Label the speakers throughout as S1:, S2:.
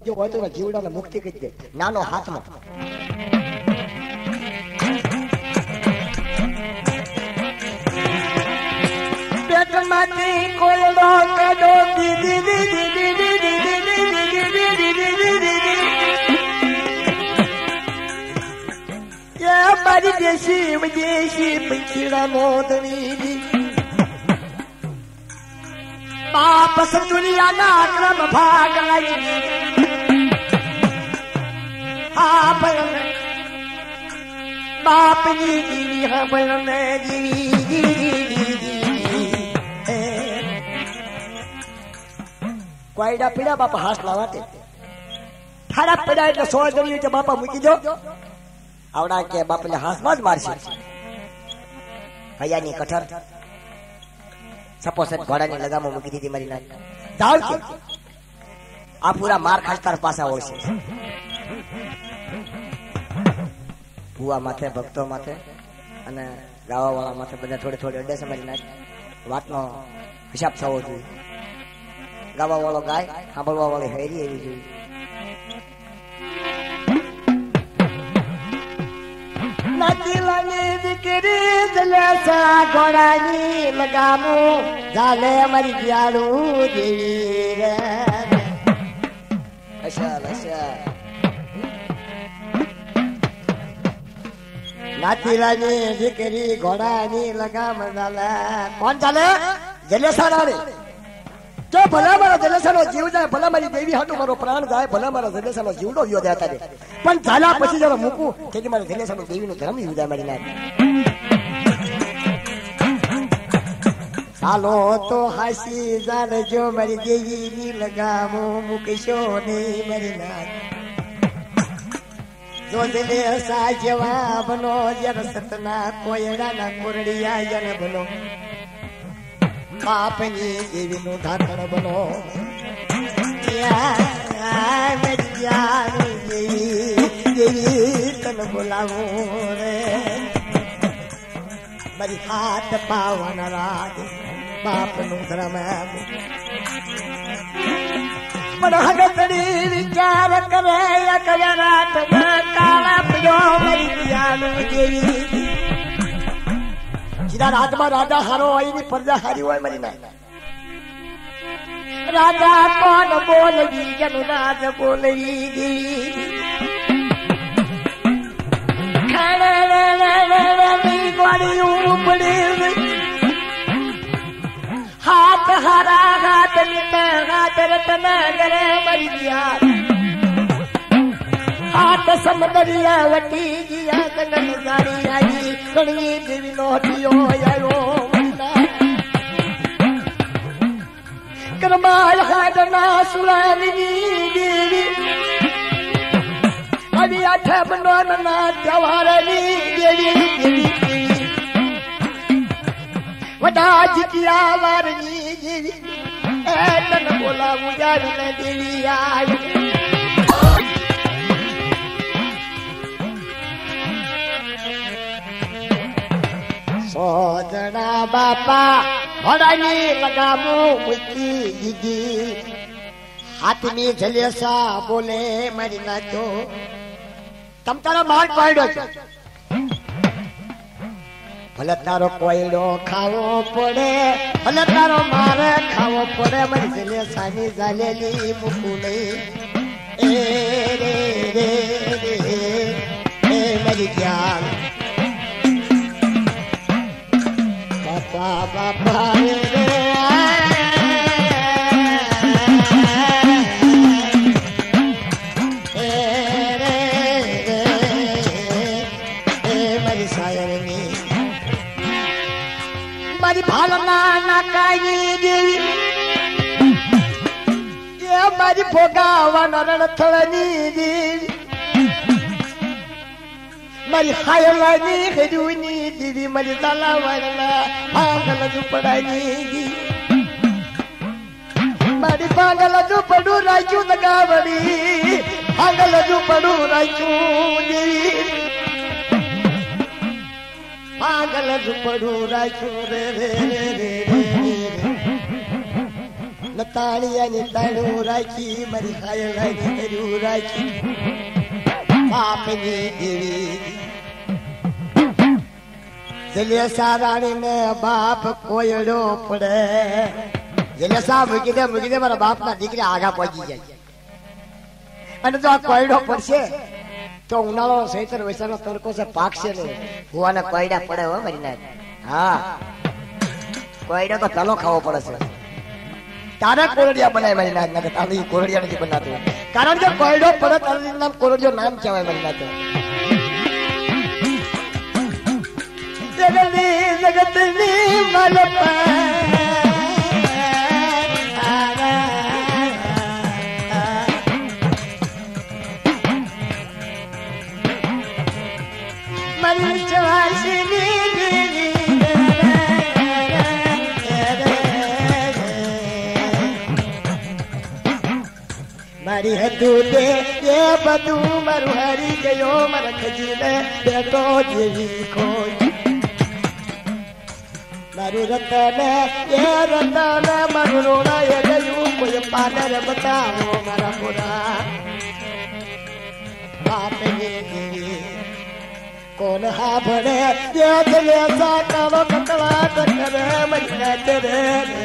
S1: જો હોય તો જીવડાને મુક્તિ કરી દે નાનો હાથમાં પેટમાંથી કોયડો કડો દીદી દીદી દીદી દીદી મારી દેશી વિદેશી પંખીડા મોદની બાપ સતુલિયાના ક્રમ ભાગ લઈ હા બન બાપની જીવી હા બન જીવી કોયડા પીડા બાપા હાથ લાવાતે ઠાડા પીડા એટલે 100 જણી કે બાપા મૂકી દો આવડા કે બાપને હાથમાં જ મારશે હૈયાની કઠર સપોસ ઘોડાની લગામો મૂકી દીધી મારી નાની જાવ કે આ પૂરા માર ખાસ્તા પાસા હોય છે ભુવા માથે ભક્તો માથે અને ગાવા વાળા માથે બધા થોડી થોડી અડે છે મારી નાની વાતનો હિસાબ થવો જોઈએ ગાવા વાળો ગાય સાંભળવા વાળી હેરી એવી જોઈએ નદીલાની દીકરી દલેસા ઘોડાની લગામો ઝાલે મારી જાડું દેવી રે અશા નાતીલાની દીકરી ઘોડાની લગામ ઝાલે કોણ ચાલે જલેસા રાણી જો ભલા મારા જલેસાનો જીવ જાય ભલા મારી દેવી હાટુ મારો પ્રાણ જાય ભલા મારા જલેસાનો જીવડો વિયો જાય તારે પણ ઝાલા પછી જરા મૂકું કે મારા જલેસાનો દેવીનો ધર્મ વિયો જાય મારી નાની ચાલો તો હાસી જાણજો મારી દેવીની લગામો મૂકશો નહીં મારી નાની જો જલેસા જેવા બનો જર સતના કોયડાના કોરડિયા જન બનો બાપની દેવીનું ધાકણ બનો દેવી તન બોલાવું રે મારી હાથ પાવન રાગ બાપનું ધર્મ પણ હગતડી વિચાર કરે અકબરાટ કાળા પીડો મારી દિયાનું દેવી સીધા રાજમાં રાજા હારો હોય ની પ્રજા હારી હોય મારી ના રાજા કોણ બોલવી જન રાજ બોલવી હાથ હારા હાથ હાથ રતન ગરે મરી ગયા હાથ સમદરિયા વટી ગયા કનન જાણી આવી કણવી દેવી નો હટિયો આવ્યો કરમાય હાડના સુરાની દેવી આવી આઠ બનવાના જવારની દેવી વડા જીત્યા વારની દેવી એ તન બોલાવું જાને દેવી આવી સોજણા બાપા ઘોડાની લગામો મૂકી દીધી હાથની જલેસા બોલે મારી નાખ્યો તમ તારો માર પાડ્યો છે ભલે તારો કોયડો ખાવો પડે ભલે તારો માર ખાવો પડે મારી જલેસાની જાલેલી મૂકું નહીં એ રે રે રે એ મારી જ્ઞાન બાપા રે મારી સાયરની મારી ભાલના નાકાઈ દેવી એ મારી ભોગાવાના રણથળની દેવી મારી હાયલાની હેરુની દેવી મારી તલાવાના ભાંગલ ઝુંપડાની મારી ભાંગલ ઝુંપડું રાખ્યું દગાવડી ભાંગલ ઝુંપડું રાખ્યું દેવી ભાંગલ ઝુંપડું રાખ્યું રે રે રે રે રે તાણિયાની તાણું રાખી મારી હાયલાની હરું રાખી બાપની દેવી જલેસા રાણીને બાપ કોયડો પડે જલેસા મૂકી દે મારા બાપના દીકરી આગા પહોંચી જાય અને જો આ કોયડો પડશે તો ઉનાળો સૈતર વૈશાખનો તડકો છે પાકશે ને ભુવાના કોયડા પડે હો મારી નાય હા કોયડો તો તલો ખાવો પડે છે તારા કોરડિયા બનાય મારી નાય ના તારી કોરડિયા નથી બનાતું કારણ કે કોયડો પડે તારું નામ કોરડિયો નામ કહેવાય મારી નાય જગતની મલપા મારી હતું તે એ બધું મારું હારી ગયો મારા ખજીને બેટો જેવી કોઈ મારું રતન એ રતન મારું રોણા એ ગયું કોઈ પાદર બતાવો મારા પૂરા બાપની દેવી કોણ હા ભણે તે જલેસા કાળો કકળાટ કરે મહિના તેરે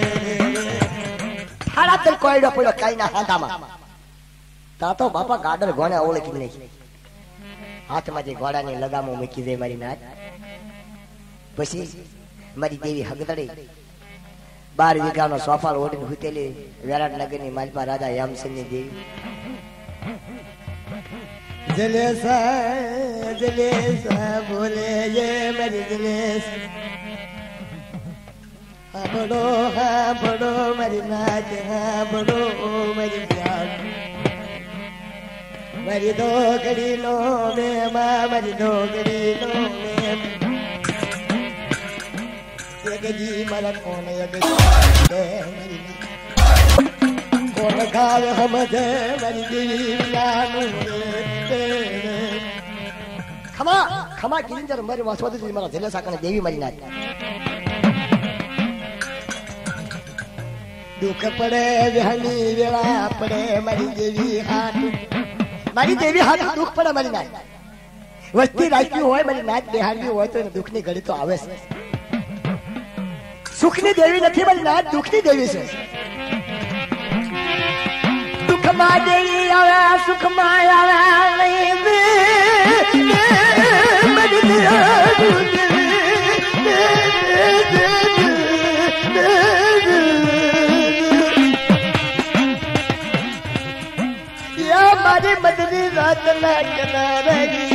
S1: હાડા તેલ કોયડો પડ્યો કઈ ના હાંધામાં તા તો બાપા ગાડર ઘોડા ઓળખી નહીં હાથમાં જે ઘોડાની લગામો મૂકી દે મારી નાચ પછી મારી દેવી હગદડી 12 વીઘાનો સોફાળ ઓઢીને હુતેલી વેરાટ નગરની માલપા રાજા યામસનની દેવી જલેસા બોલે જે મારી જલેસા હા બડો મારી નાચ હા બડો મારી જાન મારી ડોગરી નો મેમા મારી ડોગરી નો મેમ યગજી મારા કોણ યગજી કોણ ગાવ હમદે મારી દેવી નાનું ખમા ગિરિંજર મારી વાસવાદી મારા જલેસા કને દેવી મારી નાચ દુઃખ પડે વહેલી વેળા પડે મારી દેવી હાથ દુઃખ પડે મારી નાચ વસ્તી રાખવી હોય મારી નાચ બેહાડવી હોય તો દુઃખની ઘડી તો આવે છે સુખની દેવી નથી મારી નાચ દુઃખની દેવી છે દુઃખમાં દેવી આવે સુખમાં આવે મારી મદની રાત ના કિનારે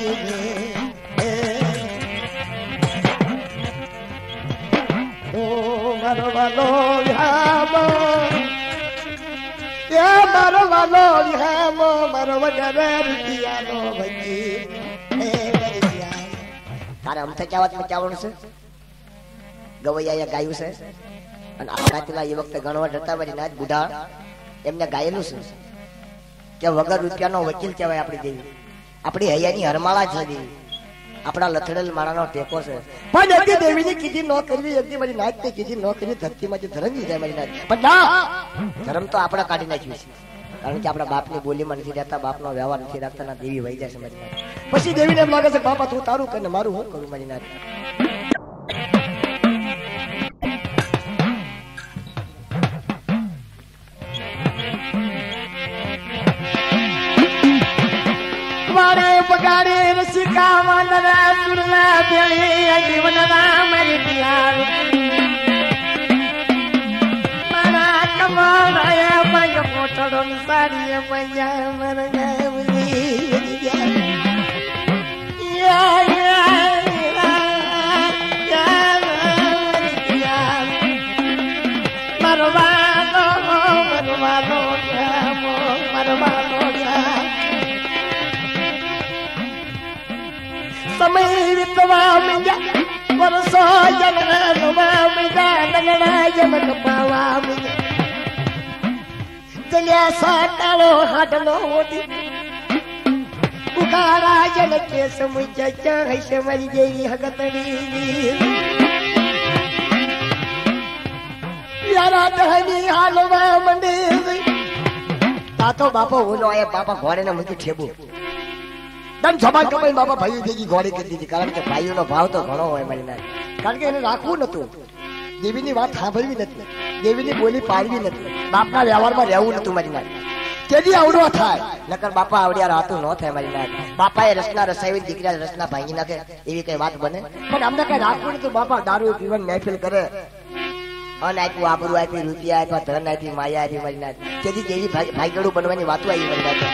S1: ઓ મારો વાલો વિહામો મારો વાલો વિહામો મારો વગર રૂપિયાનો ભજી તારે અમથે કહેવાતમાં કહેવાનું છે ગવૈયા ગાયું છે અને આપણા પેલા એ વખતે ગણવટ હતા મારી નાચ બુઢા એમને ગાયેલું છે કે વગર રૂપિયાનો વકીલ કહેવાય આપણી દેવી આપણી હૈયાની હરમાળા છે દેવી આપણા લથડેલ માળાનો ટેકો છે પણ એથી દેવીની કીધી ન કરવી એથી મારી નાચ ને કીધી ન કરવી ધરતીમાંથી ધરંગી જાય મારી નાચ પણ ના ધર્મ તો આપણે કાઢી નાખ્યું છે કારણ કે આપણા બાપની બોલીમાં નથી રહેતા બાપનો વ્યવહાર નથી રાખતા ના દેવી વહી જાય છે મારી નાચ પછી દેવીને એમ લાગે છે બાપા તું તારું કરીને મારું હું કરું મારી નાચ બગાડે રસિકા વાંદરા સુરના ભેળી જીવનના મારી પિયાર મારા કમાયા પંજ પોટડો સાડીએ પંજા મરગા સમય વિતવા મીંજા વરસો જનવા મીંજા નગડા જનક પાવા મીંજા જલ્યા સાટાળો હાડલો ઓડી ઉકાળા જન કેસ મુંજા ચાહૈશ મરી જેવી હગતડી हथियारा टहनी हालवा मंडी तातो बापा बोलो आया बापा घोड़े ने मुझे ठेबू दम छबा कमाई बापा भाई देगी घोड़े की दी कारण के भाईओ नो भाव तो घणो होय मारी ना कारण के એને રાખવું નતું દેવીની વાત સાંભળવી નથી દેવીની બોલી પાડવી નથી બાપના વ્યવહારમાં રહેવું નતું મારી ના કેદી આવડો થાય નકર બાપા આવડિયા રાતું ન થાય મારી ના બાપાએ રસના રસાવી દીકરા રસના ભાંગી નાખે એવી કઈ વાત બને પણ અમને કઈ રાખવું નતું બાપા દારૂ પીવન મહેફિલ કરે અન આપ્યું આબરૂ આપી રૂપિયા આપ્યા ધન આપી માયા આપી મારી ના કેદી કેવી ભાઈગડું બનવાની વાતો આવી મારી ના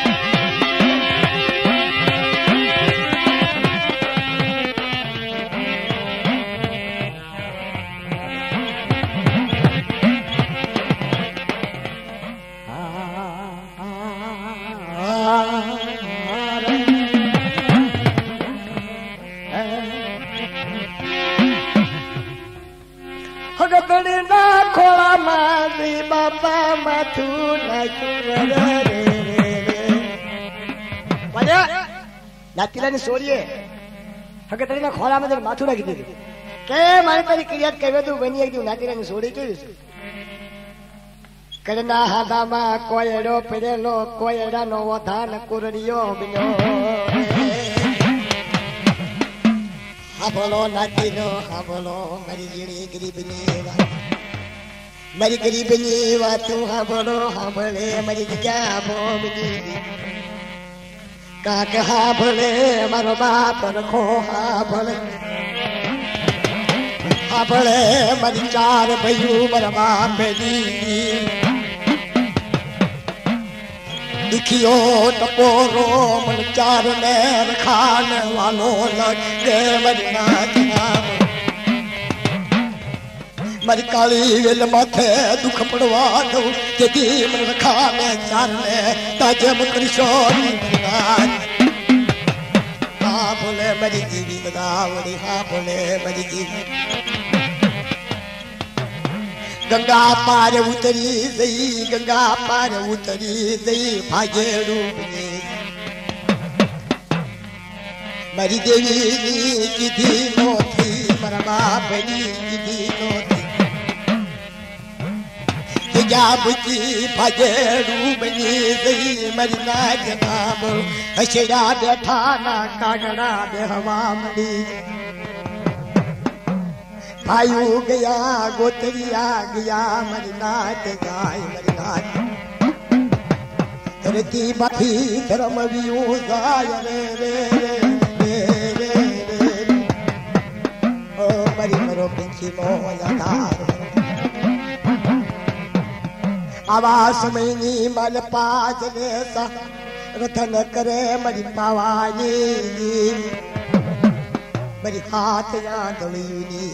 S1: खोला मारी बापा माथू नातीला सोरीए हके तरी खोला में माथू नाखी दीधું કે મારી તારી ક્રિયાત કહે તું બની એકદમ નાતીલાની સોરી કેવી છે કરના હાદામાં કોયડો પડેલો કોયડાનો વધાન કુરડિયો બન્યો હાબલો નાતીનો હાબલો મારી જીણી ગરીબની વાતું હાબલો હાબલે મારી જગ્યા બોમની કાક હાબલે મારો બાપ રખો હાબલે હાબલે મારી ચાર ભાઈઓ મારા બાપની दिखियो टपोरो मन चार में खान वालो लगे मरना जनाब मरी काली वेल माथे दुख पड़वा दो यदि मन खान चार में ताजे मुकर शोरी हाँ बोले मरी जीवी बदावड़ी हाँ बोले मरी जीवी गंगा पार उतरी गई गंगा पार उतरी गई भागेड़ू मरी देवी की धी नो थी मरा बाप की धी नो थी जाब की भागेड़ू बनी गई मरी ना जनाब हशड़ा बैठा ना कागड़ा बेहवा मरी भाइयों गया गोतरिया गया मरनाथ गाय मरनाथ धरती बाथी धर्म वियो गाय रे रे रे रे रे ओ मरी मरो पिंची मोयादार आवास महीनी मल पाज लेसा रतन करे मरी पावानी मरी हाथ या दलियुनी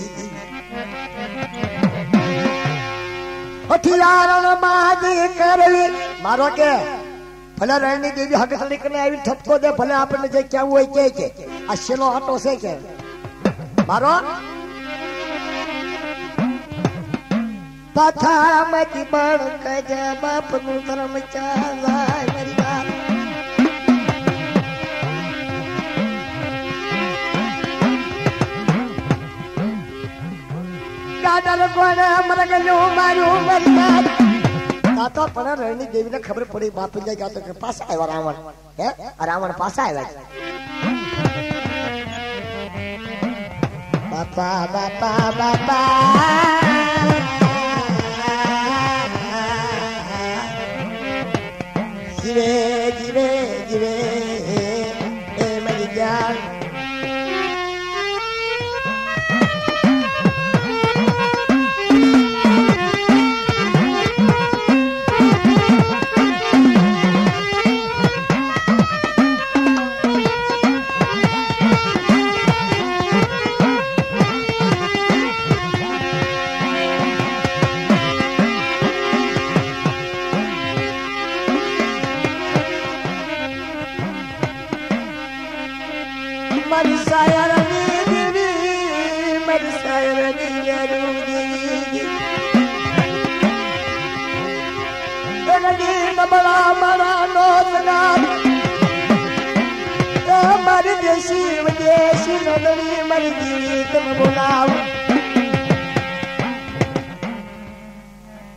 S1: हथियारण बाजी करवी मारो के भले रणनी देवी हक तरीके ने આવી ઠપકો દે ભલે આપણે જે કેવું હોય કે આ શેલો આટો છે કે મારો પાથા મતી બળ કજ બાપ નું ધર્મ ચાલાય મરી વાત गाडर कोण मरगलो मारू मरनाथ तातो पण रणी देवी ने खबर पड़ी बाप ने जातो के पास आया रावण है रावण पास आया बापा बापा बापा जीवे जीवे जीवे ए मरी जान बड़ा बड़ा नौतना मर देसी विदेशी नगरी मर तुम बुलाओ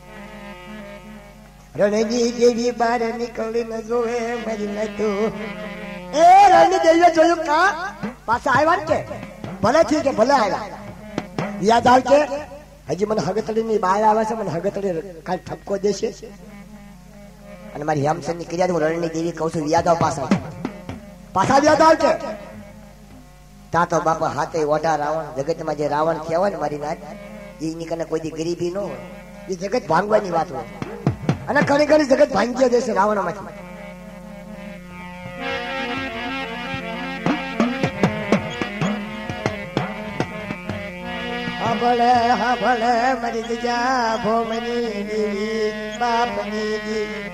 S1: રણની દેવી બહાર નીકળીને જોવે મારી નતું એ રણની દેવીએ જોયું કા પાછા આવ્યા કે ભલે ઠીક છે ભલે આવ્યા યાદ આવ કે હજી મને હગતડીની બહાર આવે છે મને હગતડી કાલ ઠપકો દેશે અને મારી હેમસનની ક્રિયા હું રણની દેવી કહું છું યાદ આવ પાછા યાદ આવ કે તા તો બાપા હાથે ઓઢા રાવણ જગતમાં જે રાવણ કહેવાય ને મારી નાથ એની કને કોઈ દી ગરીબી ન હોય એ જગત ભાંગવાની વાત હોય અને ઘણી ઘણી જગત ભાંગી દેશે રાવણમાંથી હા ભલે મરી ગયા ભોમની દેવી બાપની દેવી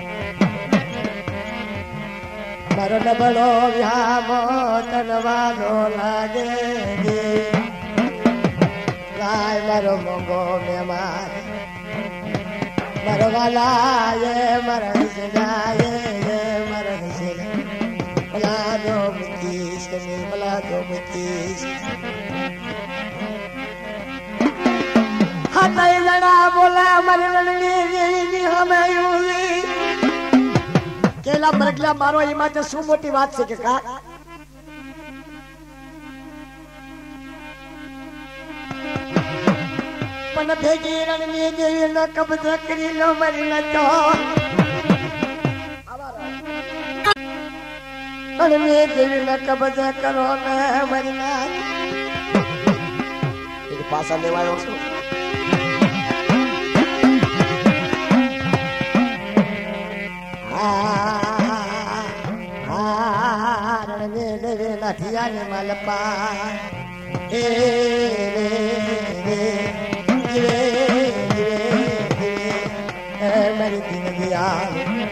S1: મારો ડબલો વ્યામો તનવાનો લાગે લાય મારો મોગો મેમાન મારો વાલાએ મારા વિસડાએ મારા વિસડા મલાદો મુકીશ તમે મલાદો મુકીશ હાથે લડા બોલા મારી લડની દેવીની હમે યુલી કેલા બરગલા મારો એમાં તો શું મોટી વાત છે કે કા પણ ભેગી રણની દેવી નો કબજો કરી લો મરી નતો રણની દેવી નો કબજો કરો ને મરી ના એ પાછા લેવાયો છું લાઠિયાને માલપા એ મારી દિનગિયા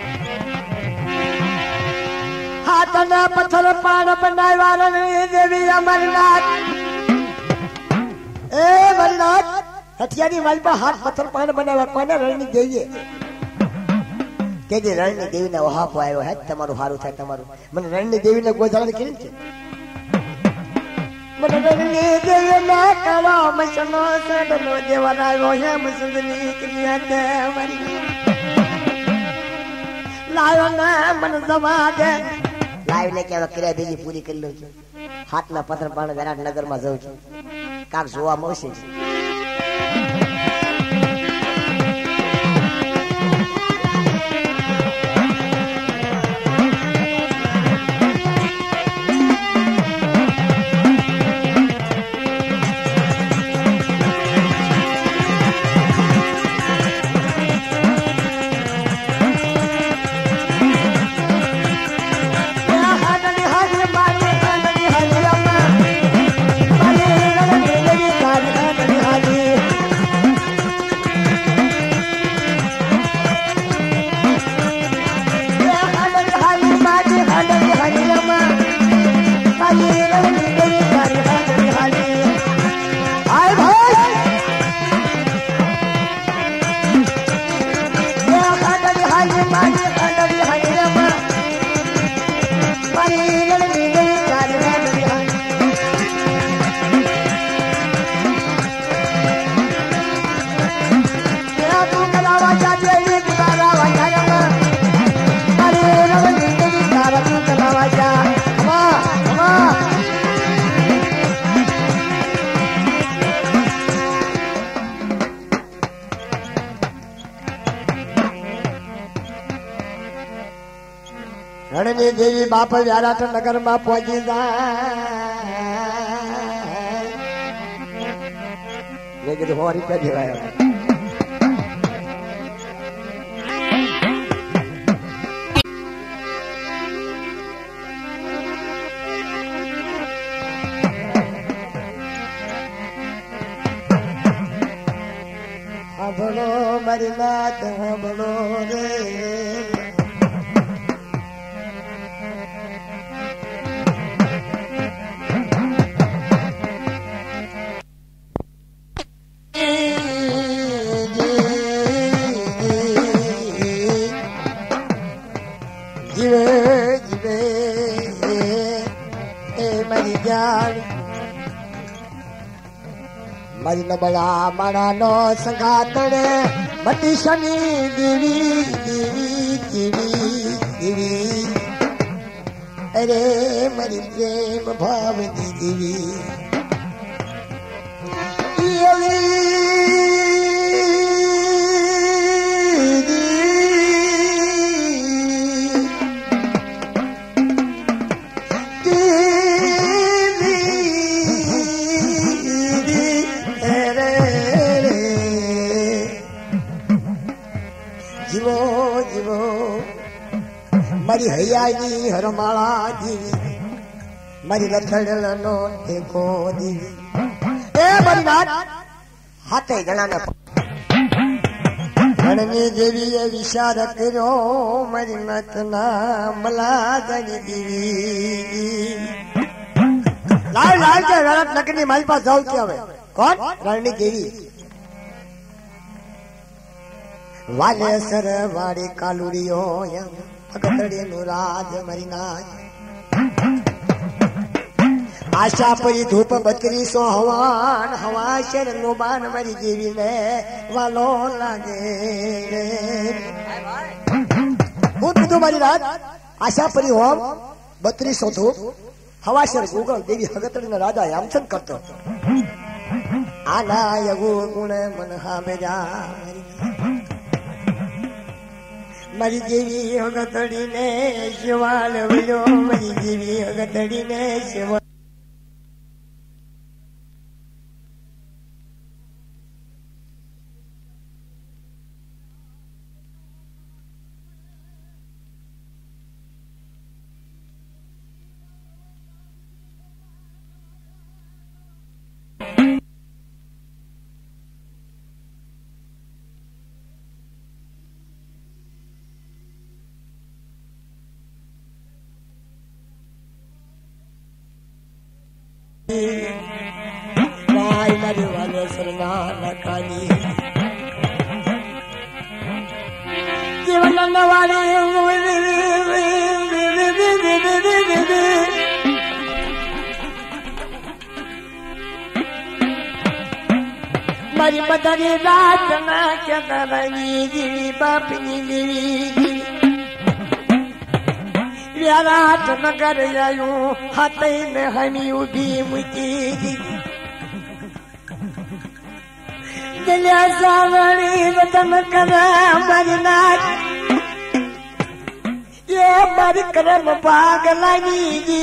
S1: હાથના પથ્થર પાડ બનાવ્યા રણની દેવી અમરનાથ એ અમરનાથ હથિયાની માલપા હાથ પથ્થર પાડ બનાવ્યા કોને રણની દેવીએ કે જે રણની દેવીને વહાપો આવ્યો હે તમારું સારું થાય તમારું મને રણની દેવીને ગોજાળા કેવી છે મને રણની દેવીને કાળો મસનો સડનો દેવરાયો હે મસંદની ક્રિયા તે મારી લાયો ને મને જવા દે લાવ ને કે ક્રિયા બીજી પૂરી કરી લઉં છું હાથના પથ્થર પાડ વિરાટનગરમાં જઉં છું કાક જોવા મળશે રણની દેવી બાપ વિરાટનગર માં પહોંચી જાય મેં કીધું 100 રૂપિયા દેવાય બોલો મારી નાથ બોલો રે મારી નબળા મારા નો સંગાતડે मती शनि देवी देवी देवी देवी अरे मरी प्रेम भाव दी देवी मारी हयाजी हरमाला दीवी मारी लथड़नो देखो दीवी ए मारी नाथ हाथे गणाना गणनी देवी ये विचार करो मारी नाथ ना मला जानी दीवी लाल लाल के गलत नकली मारी पास जाओ क्या है कौन रानी देवी वाले सर वाड़ी कालुरियो अगतड़ी राज मरीनाथ आशा परी धूप 3200 हवान हवा शर लोबान मरी देवी ने वालो लागे भूत तुम्हारी रात आशा परी होम 3200 धूप हवा शर गूगल देवी हगतड़ी राजा यामचन करतो आना यगु गुण मन हा मेरा मरी देवी हगतड़ी ने शिवाल विलो मरी देवी हगतड़ी ने शिवाल वाई मरी वाले सरना नकाली जीवन वाले मरी बदली रात ना क्या करनी जीवी बापनी जीवी रात नगर आयु हाथे में हमी उभी मुझी दिलिया सावरी रतन करा मरनाथ ये मर करम पागलानी जी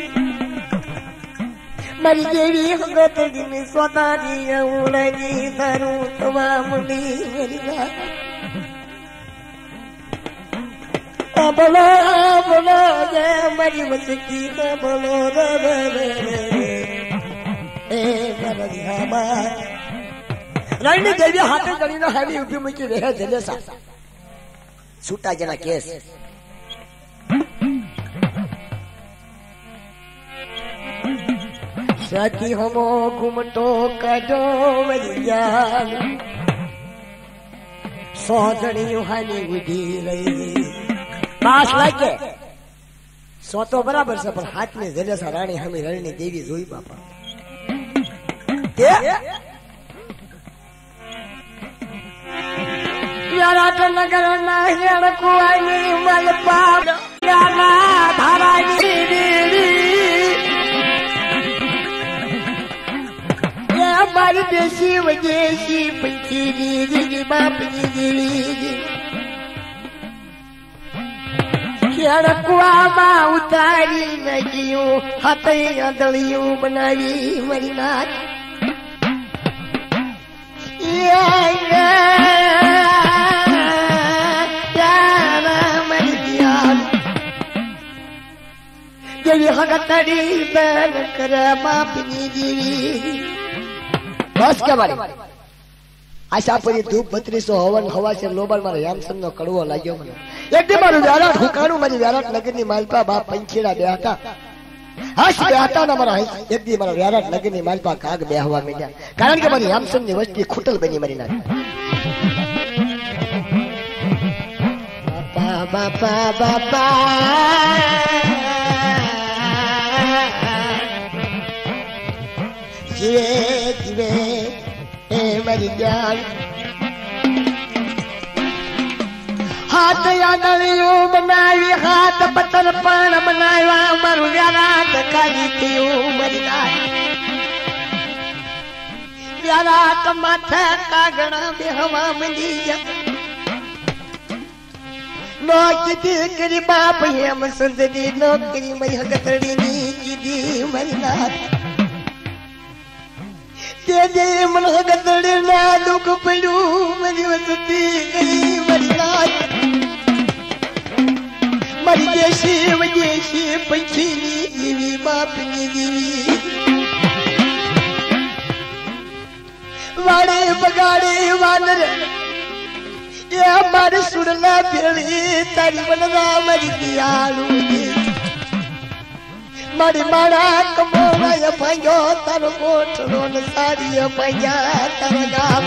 S1: मरी देवी हगतड़ी में स्वतारी उड़नी धरू तवा मुंडी मेरी बोलो बोलो जय मरी मस्की बोलो रे रे रे ए मरी हमार रानी देवी हाथे गणी ना हैवी उभी मुझे रह जलेसा छूटा जना केस सती हमो घुमटो कजो मरी जान सोजणी हानी उभी रही पास लागे सो तो बराबर से पर हाथ में जलेसा रानी हमें रणी देवी जोई बापा के यारा तो नगर ना हेड़ कुआई मल पाव गाना धाराई देवी ये हमारी देसी वजेसी पंची देवी बाप देवी कुआ उतारी नदियों हाथे अदलियों बनावी मरीनाथ देवी हगतड़ी बैन कर बापनी देवी बस क्या बारी आशा परी धूप 3200 हवन हवा से लोबल मारे यामसन नो कड़વો लाग्यो મને એક દી મારું વ્યારાટ હુકાણું મારી વ્યારાટ નગરની માલપા બાપ પંખીડા બેહતા હસ બેહતા ના મારા એક દી મારા વ્યારાટ નગરની માલપા કાગ બેહવા માંડ્યા કારણ કે મારી યામસન ની વસ્તી ખૂટલ બની મારી નાખી બાપા બાપા બાપા જીવે જીવે ए मरी जान हाथ यादड़ियों बनावी हाथ पत्थर पण बनावा मारू व्यारात काली थी मरना व्यारात माथे कागड़ा में हवा मिली नौकरी करी बाप हम सुंदरी नौकरी मई हगतड़ी नी की मरना तेजे मन हगतड़ी ना दुख पड़ू मरी वसती करी मरना मरी जैसी पंछी जीवी बाप नी जीवी वाड़े बगाड़े वानर ये हमारे सुरला फिरली तारी बनना मरी दियालू मरी मारा कमोना ये पंजो तारो कोठरो न सारी ये पंजा तारा गाम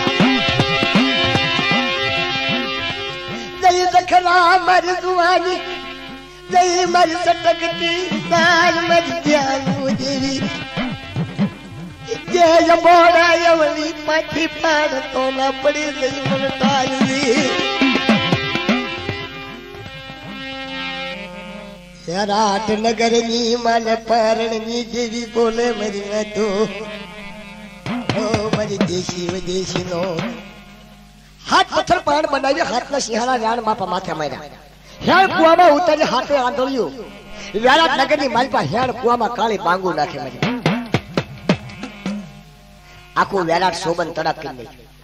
S1: जय दखला मरी दुआनी जय मरी सटकती तार मरी दियालू देवी ये बोड़ा यवली पाठी पाड़ तो न पड़ी गई मन टाली रात नगर नी मन पारण नी देवी बोले मरी न तो ओ मरी देशी विदेशी नो हाथ पत्थर पाण बनावी हाथ ना सिंहाना राण मापा माथे मार्या ह्याण कुआमा उतरी हाथे आंदोळ्યું रात नगर नी मालपा ह्याण कुआमा काળી બાંગુ નાખે મરી आखू वेलाट शोभन तड़क कर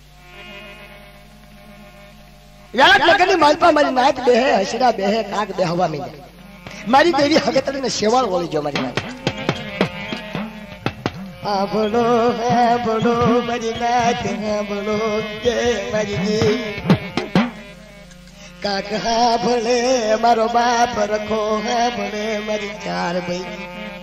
S1: वेलाट लगनी मालपा मारी नायक बेहे हसरा बेहे काग बेहवा में मारी देवी हगतड़ी ने शेवाल बोली जो मारी नायक हाँ बोलो मारी नायक हाँ बोलो के मारी जी काक हाँ बोले मारो बाप रखो हाँ बोले मारी चार भाई